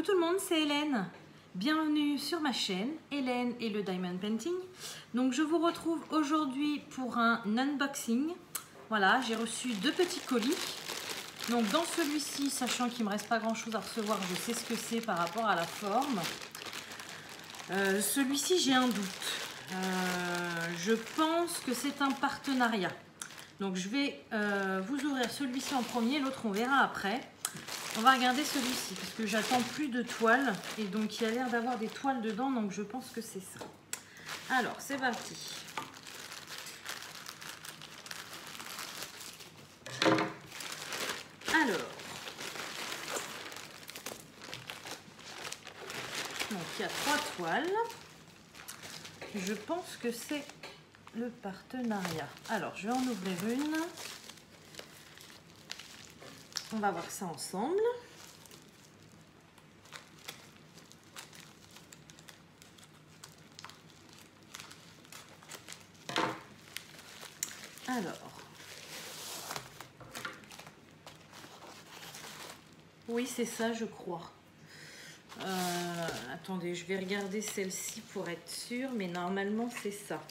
tout le monde, c'est Hélène. Bienvenue sur ma chaîne, Hélène et le Diamond Painting. Donc je vous retrouve aujourd'hui pour un unboxing. Voilà, j'ai reçu deux petits colis. Donc dans celui-ci, sachant qu'il ne me reste pas grand chose à recevoir, je sais ce que c'est par rapport à la forme. Celui-ci, j'ai un doute. Je pense que c'est un partenariat. Donc je vais vous ouvrir celui-ci en premier, l'autre on verra après. On va regarder celui-ci parce que j'attends plus de toiles et donc il y a l'air d'avoir des toiles dedans, donc je pense que c'est ça. Alors c'est parti. Alors, donc il y a 3 toiles. Je pense que c'est le partenariat. Alors je vais en ouvrir une. On va voir ça ensemble. Alors, oui c'est ça je crois. Attendez, je vais regarder celle-ci pour être sûre, mais normalement c'est ça.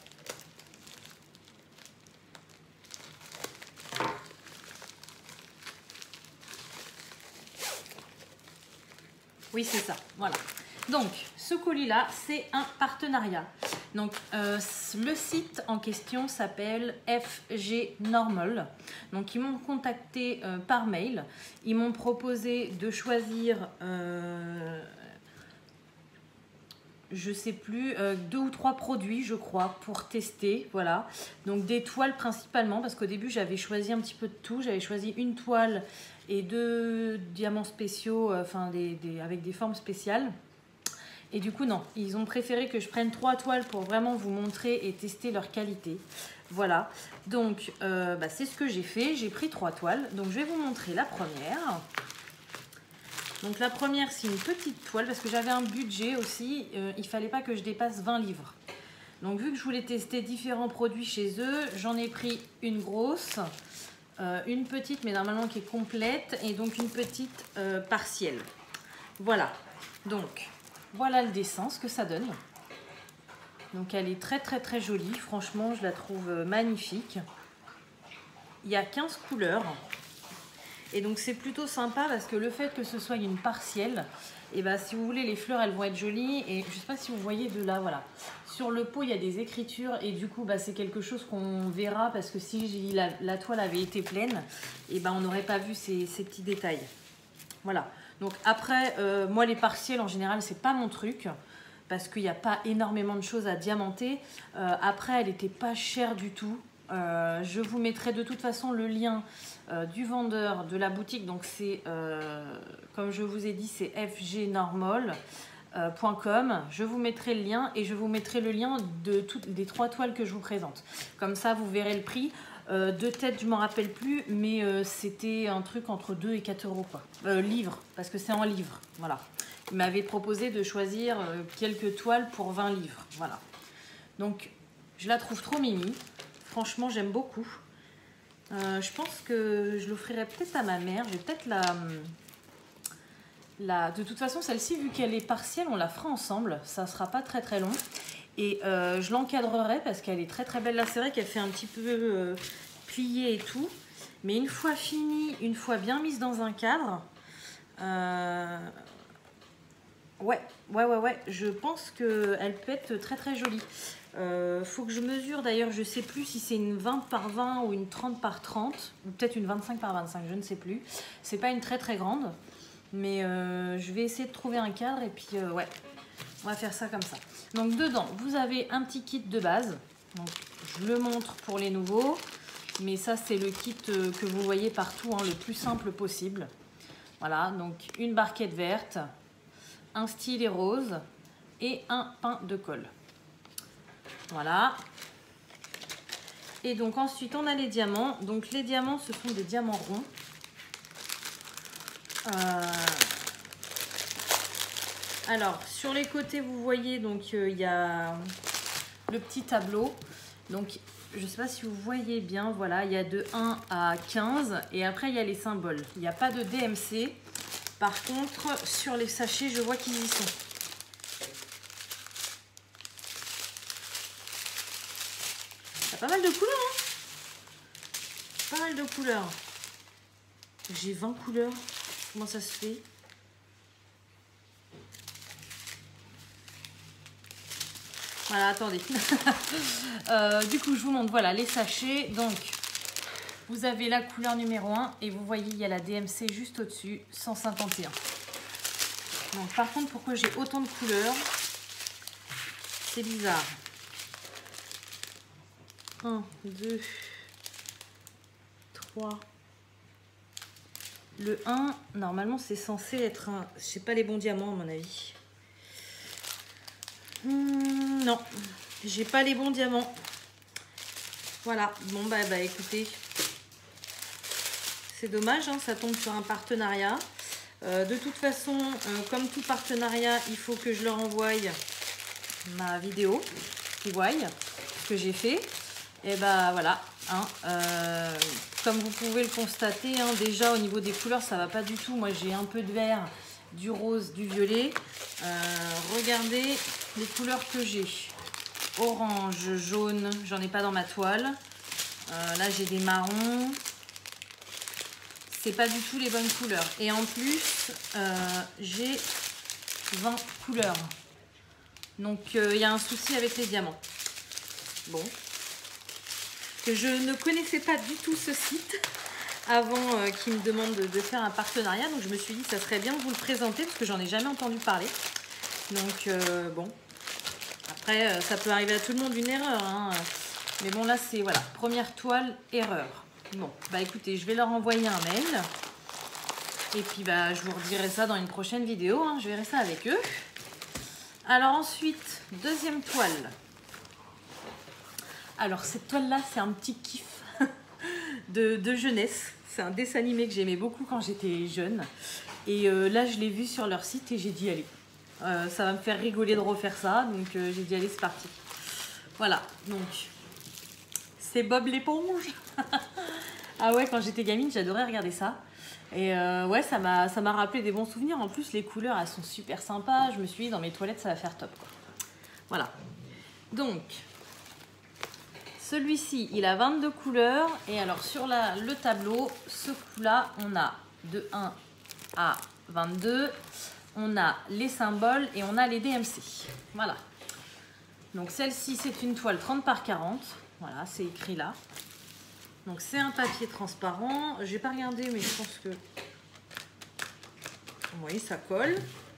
Oui, c'est ça, voilà. Donc, ce colis-là, c'est un partenariat. Donc, le site en question s'appelle FG Normal. Donc, ils m'ont contacté par mail. Ils m'ont proposé de choisir, je sais plus, 2 ou 3 produits, je crois, pour tester. Voilà. Donc, des toiles principalement, parce qu'au début, j'avais choisi un petit peu de tout. J'avais choisi une toile et 2 diamants spéciaux, enfin avec des formes spéciales. Et du coup non, ils ont préféré que je prenne 3 toiles pour vraiment vous montrer et tester leur qualité. Voilà, donc c'est ce que j'ai fait, j'ai pris 3 toiles. Donc je vais vous montrer la première. Donc la première c'est une petite toile parce que j'avais un budget aussi, il fallait pas que je dépasse 20 livres. Donc vu que je voulais tester différents produits chez eux, j'en ai pris une grosse. Une petite mais normalement qui est complète et donc une petite partielle. Voilà, donc voilà le dessin, ce que ça donne. Donc elle est très très très jolie, franchement je la trouve magnifique. Il y a 15 couleurs et donc c'est plutôt sympa parce que le fait que ce soit une partielle, et si vous voulez les fleurs elles vont être jolies et je sais pas si vous voyez de là, voilà. Sur le pot il y a des écritures et du coup c'est quelque chose qu'on verra parce que si la toile avait été pleine, et on n'aurait pas vu ces petits détails. Voilà, donc après moi les partiels en général c'est pas mon truc parce qu'il n'y a pas énormément de choses à diamanter. Après elle n'était pas chère du tout. Je vous mettrai de toute façon le lien du vendeur de la boutique, donc c'est comme je vous ai dit c'est fgnormal.com. Je vous mettrai le lien et je vous mettrai le lien de toutes les 3 toiles que je vous présente, comme ça vous verrez le prix. De tête je m'en rappelle plus, mais c'était un truc entre 2 et 4 euros quoi. Livres, parce que c'est en livres, voilà. Il m'avait proposé de choisir quelques toiles pour 20 livres, voilà. Donc je la trouve trop mimi. Franchement, j'aime beaucoup. Je pense que je l'offrirai peut-être à ma mère. Je vais peut-être de toute façon, celle-ci, vu qu'elle est partielle, on la fera ensemble. Ça ne sera pas très très long. Et je l'encadrerai parce qu'elle est très très belle. Là, c'est vrai qu'elle fait un petit peu pliée et tout. Mais une fois finie, une fois bien mise dans un cadre, ouais, je pense qu'elle peut être très très jolie. Faut que je mesure d'ailleurs, je sais plus si c'est une 20 par 20 ou une 30 par 30 ou peut-être une 25 par 25, je ne sais plus. C'est pas une très très grande, mais je vais essayer de trouver un cadre et puis ouais, on va faire ça comme ça. Donc dedans vous avez un petit kit de base, donc je le montre pour les nouveaux, mais ça c'est le kit que vous voyez partout, hein, le plus simple possible. Voilà, donc une barquette verte, un stylet rose et un pain de colle. Voilà. Et donc ensuite on a les diamants. Donc les diamants ce sont des diamants ronds. Alors sur les côtés vous voyez donc il y a le petit tableau. Donc je ne sais pas si vous voyez bien, voilà, il y a de 1 à 15 et après il y a les symboles. Il n'y a pas de DMC. Par contre, sur les sachets, je vois qu'ils y sont. Il y a pas mal de couleurs, hein. Pas mal de couleurs. J'ai 20 couleurs. Comment ça se fait? Voilà, attendez. Du coup, je vous montre, voilà, les sachets. Donc, vous avez la couleur numéro 1 et vous voyez, il y a la DMC juste au-dessus, 151. Donc, par contre, pourquoi j'ai autant de couleurs? C'est bizarre. 1, 2, 3. Le 1, normalement, c'est censé être un... Je sais pas les bons diamants, à mon avis. Non, j'ai pas les bons diamants. Voilà, bon bah écoutez, c'est dommage, hein, ça tombe sur un partenariat. De toute façon, comme tout partenariat, il faut que je leur envoie ma vidéo, qu'ils voient ce que j'ai fait. Et bah voilà, hein, comme vous pouvez le constater, hein, déjà au niveau des couleurs, ça va pas du tout. Moi j'ai un peu de vert, du rose, du violet. Regardez les couleurs que j'ai. Orange, jaune, j'en ai pas dans ma toile. Là j'ai des marrons. C'est pas du tout les bonnes couleurs. Et en plus, j'ai 20 couleurs. Donc il y a un souci avec les diamants. Bon. Je ne connaissais pas du tout ce site avant qu'ils me demandent de faire un partenariat. Donc je me suis dit que ça serait bien de vous le présenter parce que j'en ai jamais entendu parler. Donc bon. Après, ça peut arriver à tout le monde une erreur, hein. Mais bon, là, c'est, voilà, première toile, erreur. Bon, bah écoutez, je vais leur envoyer un mail. Et puis, bah, je vous redirai ça dans une prochaine vidéo, hein. Je verrai ça avec eux. Alors ensuite, deuxième toile. Alors, cette toile-là, c'est un petit kiff de jeunesse. C'est un dessin animé que j'aimais beaucoup quand j'étais jeune. Et là, je l'ai vu sur leur site et j'ai dit, allez. Ça va me faire rigoler de refaire ça, donc j'ai dit allez c'est parti. Voilà, donc c'est Bob l'éponge. Ah ouais, quand j'étais gamine j'adorais regarder ça. Et ouais, ça m'a rappelé des bons souvenirs. En plus les couleurs elles sont super sympas. Je me suis dit dans mes toilettes ça va faire top quoi. Voilà, donc celui-ci il a 22 couleurs. Et alors sur le tableau, ce coup-là on a de 1 à 22. On a les symboles et on a les DMC. Voilà. Donc celle-ci, c'est une toile 30 par 40. Voilà, c'est écrit là. Donc c'est un papier transparent. Je n'ai pas regardé, mais je pense que... Oui, ça colle.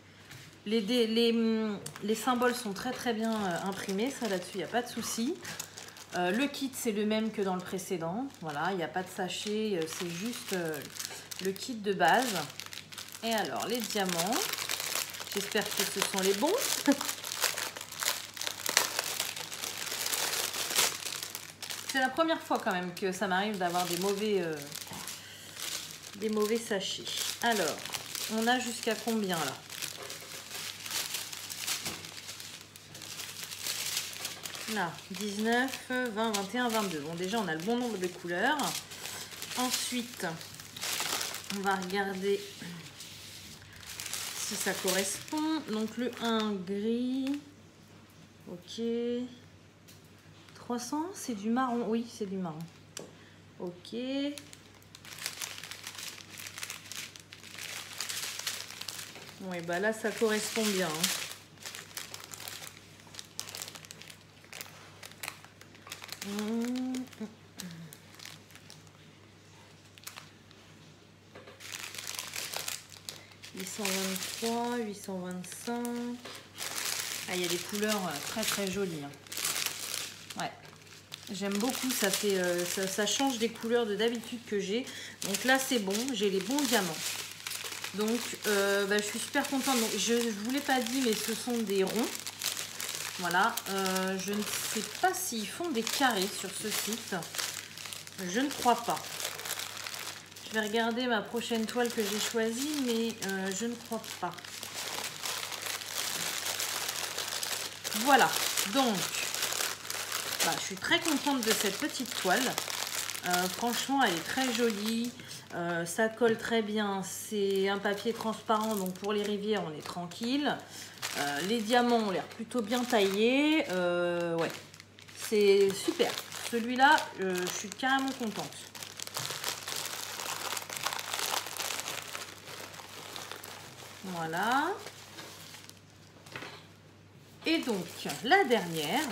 Les symboles sont très très bien imprimés. Ça là-dessus, il n'y a pas de souci. Le kit, c'est le même que dans le précédent. Voilà, il n'y a pas de sachet. C'est juste le kit de base. Et alors, les diamants... J'espère que ce sont les bons. C'est la première fois quand même que ça m'arrive d'avoir des mauvais sachets. Alors, on a jusqu'à combien là? Là, 19, 20, 21, 22. Bon, déjà, on a le bon nombre de couleurs. Ensuite, on va regarder... si ça correspond. Donc le 1 gris, ok, 300 c'est du marron, oui c'est du marron, ok, oui bah là ça correspond bien, hein. « 823, 825... » Ah, il y a des couleurs très très jolies. Hein. Ouais. J'aime beaucoup, ça fait ça change des couleurs de d'habitude que j'ai. Donc là, c'est bon, j'ai les bons diamants. Donc, bah, je suis super contente. Donc, je ne vous l'ai pas dit, mais ce sont des ronds. Voilà. Je ne sais pas s'ils font des carrés sur ce site. Je ne crois pas. Je vais regarder ma prochaine toile que j'ai choisie, mais je ne crois pas. Voilà, donc, bah, je suis très contente de cette petite toile. Franchement, elle est très jolie. Ça colle très bien. C'est un papier transparent, donc pour les rivières, on est tranquille. Les diamants ont l'air plutôt bien taillés. Ouais, c'est super. Celui-là, je suis carrément contente. Voilà. Et donc, la dernière,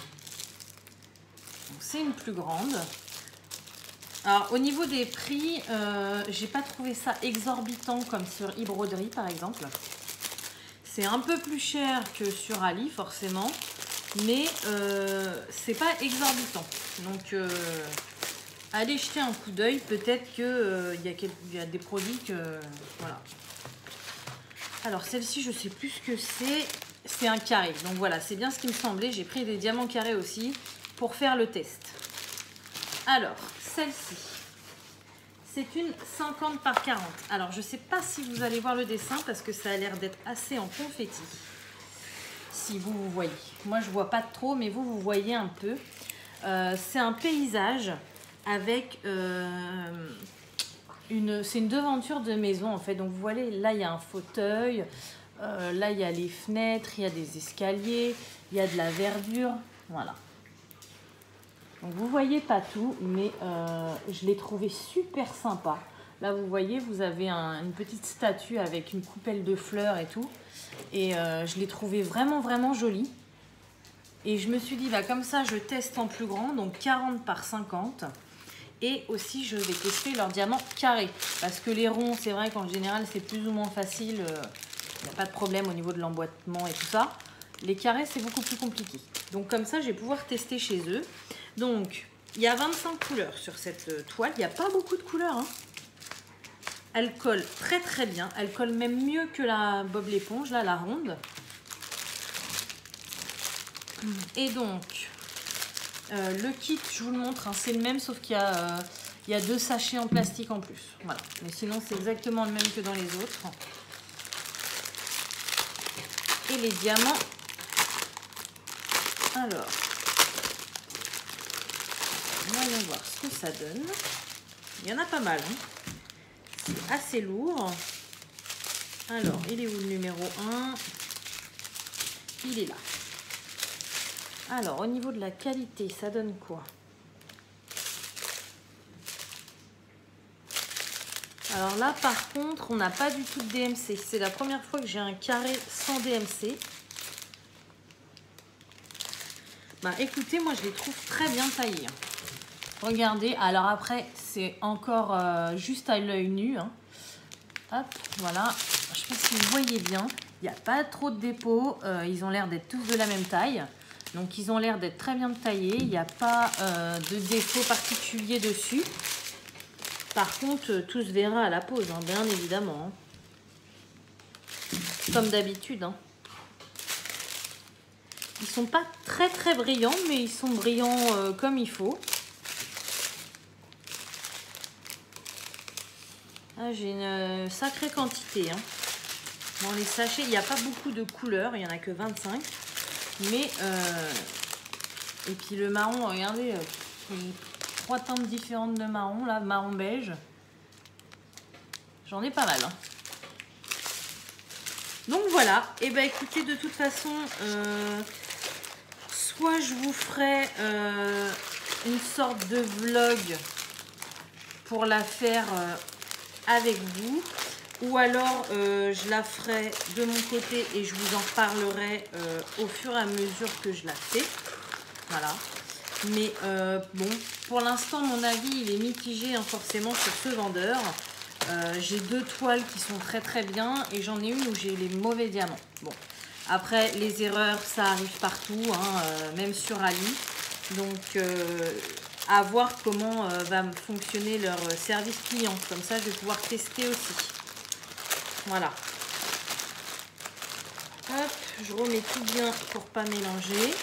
c'est une plus grande. Alors, au niveau des prix, j'ai pas trouvé ça exorbitant comme sur eBroderie, par exemple. C'est un peu plus cher que sur Ali, forcément, mais c'est pas exorbitant. Donc, allez jeter un coup d'œil. Peut-être qu'il y a des produits que... Voilà. Alors, celle-ci, je sais plus ce que c'est. C'est un carré. Donc, voilà, c'est bien ce qui me semblait. J'ai pris des diamants carrés aussi pour faire le test. Alors, celle-ci, c'est une 50 par 40. Alors, je ne sais pas si vous allez voir le dessin parce que ça a l'air d'être assez en confetti. Si vous voyez. Moi, je ne vois pas trop, mais vous voyez un peu. C'est un paysage avec... c'est une devanture de maison, en fait. Donc, vous voyez, là, il y a un fauteuil. Là, il y a les fenêtres, il y a des escaliers, il y a de la verdure. Voilà. Donc vous voyez pas tout, mais je l'ai trouvé super sympa. Là, vous voyez, vous avez une petite statue avec une coupelle de fleurs et tout. Et je l'ai trouvé vraiment, vraiment jolie. Et je me suis dit, bah, comme ça, je teste en plus grand, donc 40 par 50. Et aussi, je vais tester leurs diamants carrés. Parce que les ronds, c'est vrai qu'en général, c'est plus ou moins facile. Il n'y a pas de problème au niveau de l'emboîtement et tout ça. Les carrés, c'est beaucoup plus compliqué. Donc comme ça, je vais pouvoir tester chez eux. Donc, il y a 25 couleurs sur cette toile. Il n'y a pas beaucoup de couleurs, hein. Elle colle très très bien. Elle colle même mieux que la Bob l'éponge, là, la ronde. Et donc, le kit, je vous le montre, hein, c'est le même, sauf qu'il y a 2 sachets en plastique en plus. Voilà. Mais sinon, c'est exactement le même que dans les autres. Et les diamants. Alors, voyons voir ce que ça donne. Il y en a pas mal, hein. C'est assez lourd. Alors, il est où le numéro 1? Il est là. Alors, au niveau de la qualité, ça donne quoi? Alors là, par contre, on n'a pas du tout de DMC. C'est la première fois que j'ai un carré sans DMC. Bah écoutez, moi je les trouve très bien taillés. Regardez, alors après, c'est encore juste à l'œil nu, hein. Hop, voilà. Je sais pas si vous voyez bien. Il n'y a pas trop de dépôts. Ils ont l'air d'être tous de la même taille. Donc, ils ont l'air d'être très bien taillés. Il n'y a pas de défaut particulier dessus. Par contre, tout se verra à la pose, hein, bien évidemment. Hein. Comme d'habitude. Hein. Ils sont pas très très brillants, mais ils sont brillants comme il faut. Ah, j'ai une sacrée quantité. Hein. Dans les sachets, il n'y a pas beaucoup de couleurs, il n'y en a que 25. Mais, et puis le marron, regardez, 3 teintes différentes de marron, là, marron beige. J'en ai pas mal. Hein. Donc voilà, et ben écoutez, de toute façon, soit je vous ferai une sorte de vlog pour la faire avec vous, ou alors je la ferai de mon côté et je vous en parlerai au fur et à mesure que je la fais. Voilà. Mais bon, pour l'instant, mon avis, il est mitigé hein, forcément sur ce vendeur. J'ai 2 toiles qui sont très très bien et j'en ai une où j'ai les mauvais diamants. Bon, après, les erreurs, ça arrive partout, hein, même sur Ali. Donc, à voir comment va fonctionner leur service client. Comme ça, je vais pouvoir tester aussi. Voilà. Hop, je remets tout bien pour pas mélanger.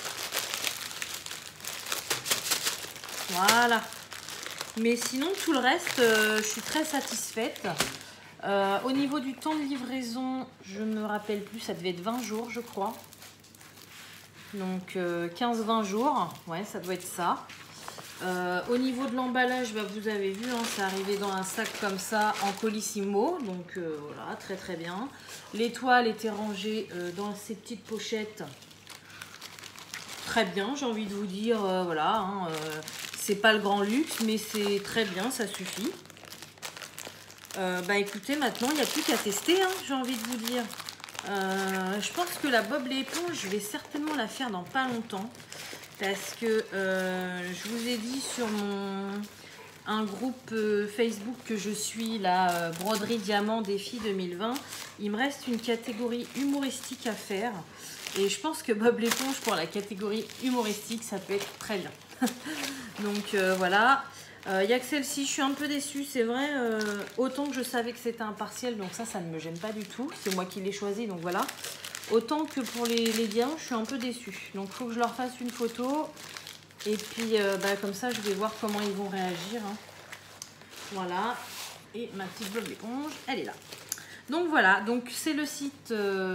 Voilà. Mais sinon, tout le reste, je suis très satisfaite. Au niveau du temps de livraison, je me rappelle plus, ça devait être 20 jours, je crois. Donc, 15-20 jours. Ouais, ça doit être ça. Au niveau de l'emballage, bah, vous avez vu, hein, c'est arrivé dans un sac comme ça en colissimo. Donc voilà, très très bien. Les toiles étaient rangées dans ces petites pochettes. Très bien, j'ai envie de vous dire, voilà, hein, c'est pas le grand luxe, mais c'est très bien, ça suffit. Bah écoutez, maintenant il n'y a plus qu'à tester, hein, j'ai envie de vous dire. Je pense que la Bob l'éponge, je vais certainement la faire dans pas longtemps. Parce que je vous ai dit sur un groupe Facebook que je suis, la broderie diamant défi 2020, il me reste une catégorie humoristique à faire. Et je pense que Bob l'éponge pour la catégorie humoristique, ça peut être très bien. Donc voilà. Il n'y a que celle-ci, je suis un peu déçue, c'est vrai. Autant que je savais que c'était un partiel, donc ça ne me gêne pas du tout. C'est moi qui l'ai choisi, donc voilà. Autant que pour les diamants, je suis un peu déçue. Donc il faut que je leur fasse une photo. Et puis bah, comme ça, je vais voir comment ils vont réagir. Hein. Voilà. Et ma petite Bob l'éponge, elle est là. Donc voilà, donc c'est le site.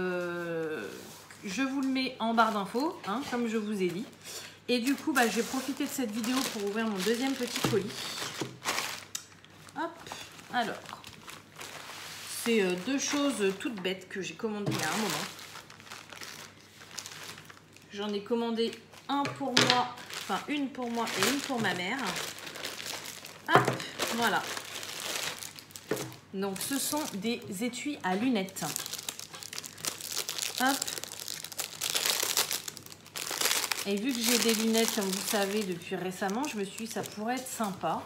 Je vous le mets en barre d'infos, hein, comme je vous ai dit. Et du coup, bah, je vais profiter de cette vidéo pour ouvrir mon deuxième petit colis. Hop, alors. C'est deux choses toutes bêtes que j'ai commandées il y a un moment. J'en ai commandé un pour moi, enfin une pour moi et une pour ma mère. Hop, voilà. Donc ce sont des étuis à lunettes. Hop. Et vu que j'ai des lunettes, comme vous savez, depuis récemment, je me suis dit ça pourrait être sympa.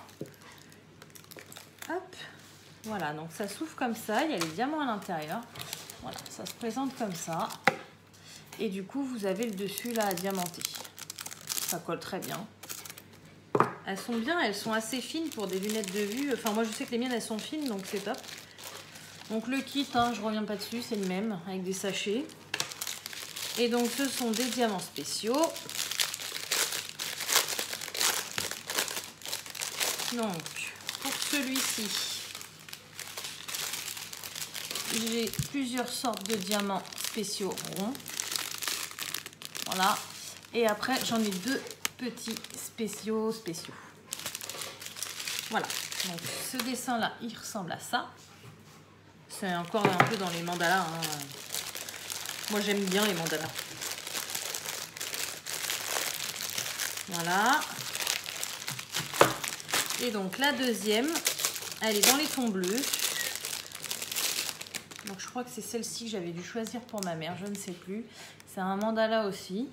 Hop. Voilà, donc ça s'ouvre comme ça, il y a les diamants à l'intérieur. Voilà, ça se présente comme ça. Et du coup, vous avez le dessus là à diamanter. Ça colle très bien. Elles sont bien, elles sont assez fines pour des lunettes de vue. Enfin, moi je sais que les miennes elles sont fines, donc c'est top. Donc le kit, hein, je reviens pas dessus, c'est le même, avec des sachets. Et donc ce sont des diamants spéciaux. Donc pour celui-ci, j'ai plusieurs sortes de diamants spéciaux ronds. Voilà. Et après, j'en ai deux petits spéciaux. Voilà. Donc, ce dessin-là, il ressemble à ça. C'est encore un peu dans les mandalas. Hein. Moi, j'aime bien les mandalas. Voilà. Et donc, la deuxième, elle est dans les tons bleus. Donc, je crois que c'est celle-ci que j'avais dû choisir pour ma mère. Je ne sais plus. C'est un mandala aussi.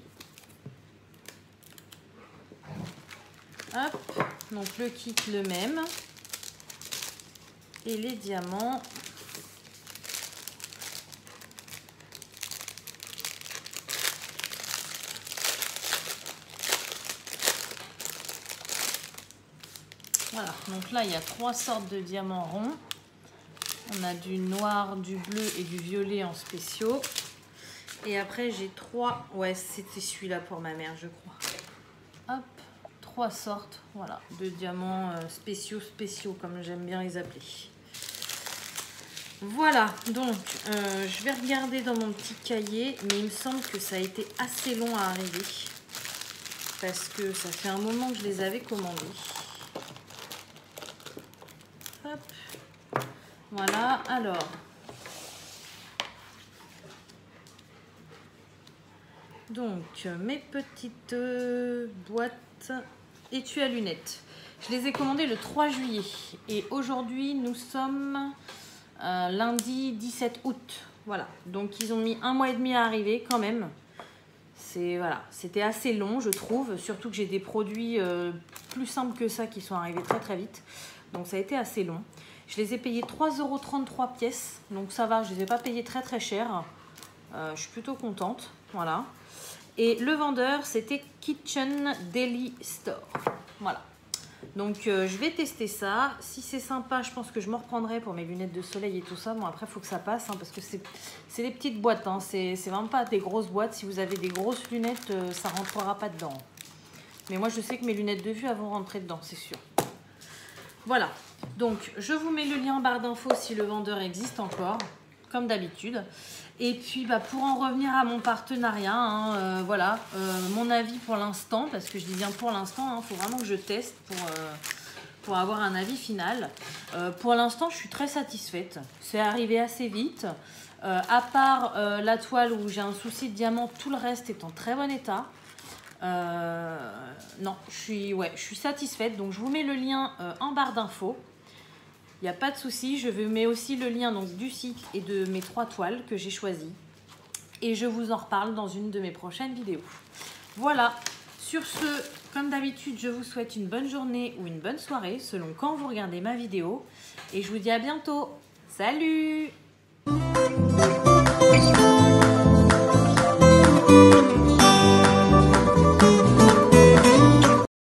Hop, donc le kit le même. Et les diamants. Voilà, donc là il y a trois sortes de diamants ronds. On a du noir, du bleu et du violet en spéciaux. Et après j'ai trois, ouais c'était celui-là pour ma mère je crois. Hop, trois sortes, voilà, de diamants spéciaux comme j'aime bien les appeler. Voilà, donc je vais regarder dans mon petit cahier, mais il me semble que ça a été assez long à arriver. Parce que ça fait un moment que je les avais commandés. Hop, voilà, alors. Donc, mes petites boîtes étui à lunettes. Je les ai commandées le 3 juillet. Et aujourd'hui, nous sommes lundi 17 août. Voilà. Donc, ils ont mis 1 mois et demi à arriver quand même. Voilà, c'était assez long, je trouve. Surtout que j'ai des produits plus simples que ça qui sont arrivés très très vite. Donc, ça a été assez long. Je les ai payés 3,33 € pièce. Donc, ça va, je ne les ai pas payés très très cher. Je suis plutôt contente. Voilà. Et le vendeur, c'était Kitchen Daily Store. Voilà. Donc, je vais tester ça. Si c'est sympa, je pense que je me reprendrai pour mes lunettes de soleil et tout ça. Bon, après, il faut que ça passe, hein, parce que c'est des petites boîtes. Hein. C'est vraiment pas des grosses boîtes. Si vous avez des grosses lunettes, ça ne rentrera pas dedans. Mais moi, je sais que mes lunettes de vue, elles vont rentrer dedans, c'est sûr. Voilà. Donc, je vous mets le lien en barre d'infos si le vendeur existe encore. comme d'habitude. Et puis pour en revenir à mon partenariat, hein, voilà, mon avis pour l'instant, parce que je dis bien pour l'instant, faut vraiment que je teste pour avoir un avis final. Pour l'instant, je suis très satisfaite. C'est arrivé assez vite. À part la toile où j'ai un souci de diamant, tout le reste est en très bon état. Non, je suis satisfaite. Donc, je vous mets le lien en barre d'infos. Il n'y a pas de souci. Je vous mets aussi le lien donc, du site et de mes 3 toiles que j'ai choisies. Et je vous en reparle dans une de mes prochaines vidéos. Voilà. Sur ce, comme d'habitude, je vous souhaite une bonne journée ou une bonne soirée selon quand vous regardez ma vidéo. Et je vous dis à bientôt. Salut!